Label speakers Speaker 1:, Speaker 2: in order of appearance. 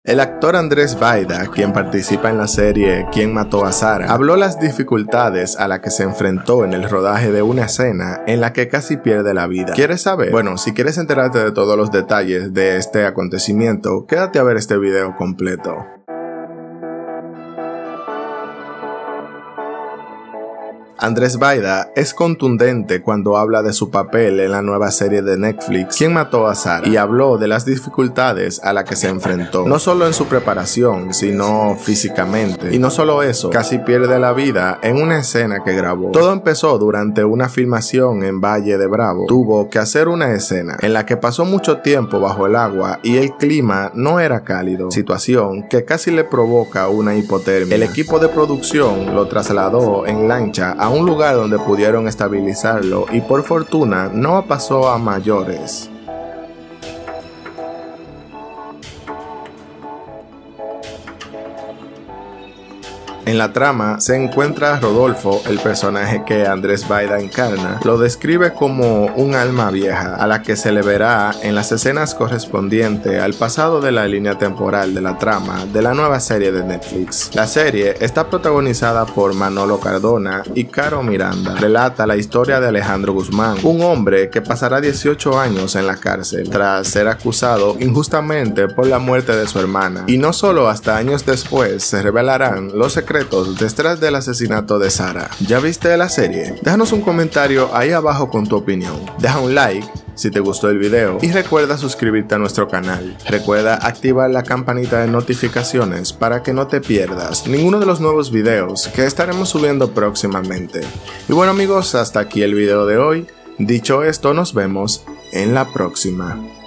Speaker 1: El actor Andrés Baida, quien participa en la serie ¿Quién mató a Sara?, habló las dificultades a las que se enfrentó en el rodaje de una escena en la que casi pierde la vida. ¿Quieres saber? Bueno, si quieres enterarte de todos los detalles de este acontecimiento, quédate a ver este video completo. Andrés Baida es contundente cuando habla de su papel en la nueva serie de Netflix ¿Quién mató a Sara?, y habló de las dificultades a las que se enfrentó, no solo en su preparación, sino físicamente. Y no solo eso, casi pierde la vida en una escena que grabó. Todo empezó durante una filmación en Valle de Bravo. Tuvo que hacer una escena en la que pasó mucho tiempo bajo el agua y el clima no era cálido, situación que casi le provoca una hipotermia. El equipo de producción lo trasladó en lancha a un lugar donde pudieron estabilizarlo y por fortuna no pasó a mayores. En la trama se encuentra Rodolfo, el personaje que Andrés Baida encarna. Lo describe como un alma vieja, a la que se le verá en las escenas correspondientes al pasado de la línea temporal de la trama de la nueva serie de Netflix. La serie está protagonizada por Manolo Cardona y Caro Miranda. Relata la historia de Alejandro Guzmán, un hombre que pasará 18 años en la cárcel tras ser acusado injustamente por la muerte de su hermana. Y no solo hasta años después se revelarán los secretos detrás del asesinato de Sara. ¿Ya viste la serie? Déjanos un comentario ahí abajo con tu opinión. Deja un like si te gustó el video y recuerda suscribirte a nuestro canal. Recuerda activar la campanita de notificaciones para que no te pierdas ninguno de los nuevos videos que estaremos subiendo próximamente. Y bueno amigos, hasta aquí el video de hoy. Dicho esto, nos vemos en la próxima.